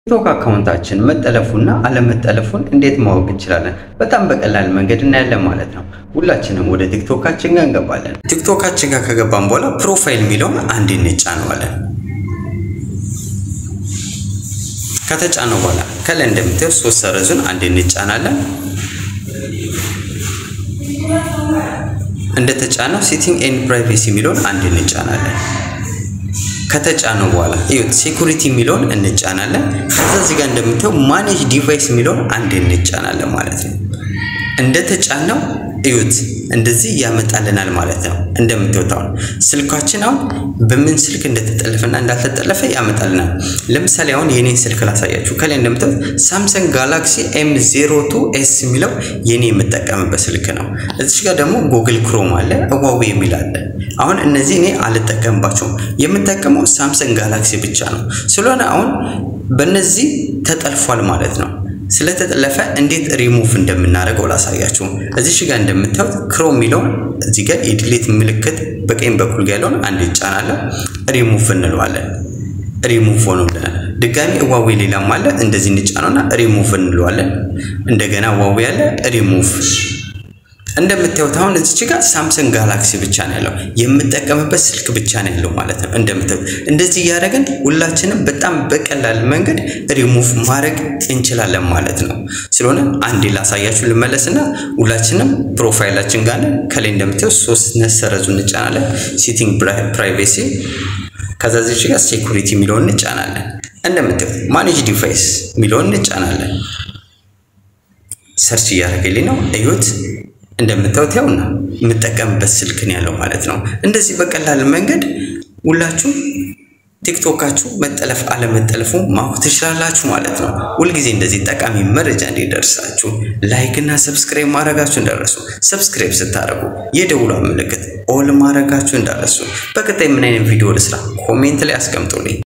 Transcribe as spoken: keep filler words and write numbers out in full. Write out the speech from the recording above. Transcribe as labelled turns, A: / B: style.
A: ቲክቶክ አካውንታችን መጠለፉና አለመጠለፉን እንዴት ማወቅ እንችላለን? በጣም በቀላል መንገድ እናያለን ማለት ነው። ሁላችንም ወደ ቲክቶካችን ጋር እንገባለን። ቲክቶካችን ጋር ከገባን በኋላ ፕሮፋይል ሚለውን አንድ እንጫነዋለን። ከተጫነው በኋላ ከላይ እንደምታዩት ሶስት ሰረዙን አንድ እንጫናለን። እንደተጫነው ሴቲንግ ኤንድ ፕራይቬሲ ሚለውን አንድ እንጫናለን። ከተጫነው በኋላ እዩት ሴኩሪቲ ሚለውን እንጫናለን። ከዛ እዚህ ጋር እንደምታዩ ማኔጅ ዲቫይስ ሚለውን አንድ እንጫናለን ማለት ነው። እንደተጫነው እዩት እንደዚህ ያመጣልናል ማለት ነው። እንደምታዩት አሁን ስልካችን አሁን በምን ስልክ እንደተጠለፈና እንዳልተጠለፈ ያመጣልናል። ለምሳሌ አሁን የኔን ስልክ ላሳያችሁ። ከላይ እንደምታዩት ሳምሰንግ ጋላክሲ ኤም ዜሮ ቱ ኤስ ሚለው የኔ የምጠቀምበት ስልክ ነው። እዚህ ጋር ደግሞ ጉግል ክሮም አለ፣ ሁዋዌ የሚል አለ። አሁን እነዚህ እኔ አልጠቀምባቸውም። የምጠቀመው ሳምሰንግ ጋላክሲ ብቻ ነው። ስለሆነ አሁን በእነዚህ ተጠልፏል ማለት ነው። ስለተጠለፈ እንዴት ሪሙቭ እንደምናደርገው ላሳያችሁ። እዚህ ጋር እንደምታዩት ክሮም ሚለው እዚህ ጋር የዲሊት ምልክት በቀኝ በኩል ያለውን አንድ እንጫናለን። ሪሙቭ እንለዋለን። ሪሙቭ ሆኖልናል። ድጋሚ ሁዋዌ ሌላም አለ። እንደዚህ እንጫነውና ሪሙቭ እንለዋለን። እንደገና ሁዋዌ ያለ ሪሙቭ። እንደምታዩት አሁን እዚህ ጋር ሳምሰንግ ጋላክሲ ብቻ ነው ያለው። የምጠቀምበት ስልክ ብቻ ነው ያለው ማለት ነው። እንደምታዩት እንደዚህ ያደረግን ሁላችንም በጣም በቀላል መንገድ ሪሙቭ ማድረግ እንችላለን ማለት ነው። ስለሆነ አንዴ ላሳያችሁ ልመለስና ሁላችንም ፕሮፋይላችን ጋር ከላይ እንደምታዩት ሶስት ነሰረዙን እንጫናለን። ሴቲንግ ፕራይቬሲ ከዛ እዚህ ጋር ሴኩሪቲ ሚለውን እንጫናለን። እንደምታዩት ማኔጅ ዲቫይስ ሚለውን እንጫናለን። ሰርች እያደረገልኝ ነው። እዩት እንደምታዩት ያውና የምጠቀምበት ስልክ ነው ያለው ማለት ነው። እንደዚህ በቀላል መንገድ ሁላችሁ ቲክቶካችሁ መጠለፍ አለመጠለፉ ማወቅ ትችላላችሁ ማለት ነው። ሁሉ ጊዜ እንደዚህ ጠቃሚ መረጃ እንዲደርሳችሁ ላይክ እና ሰብስክራይብ ማድረጋችሁ እንዳትረሱ። ሰብስክራይብ ስታደርጉ የደውሏ ምልክት ኦል ማድረጋችሁ እንዳትረሱ። በቀጣይ ምን አይነት ቪዲዮ ልስራ ኮሜንት ላይ አስቀምጡልኝ።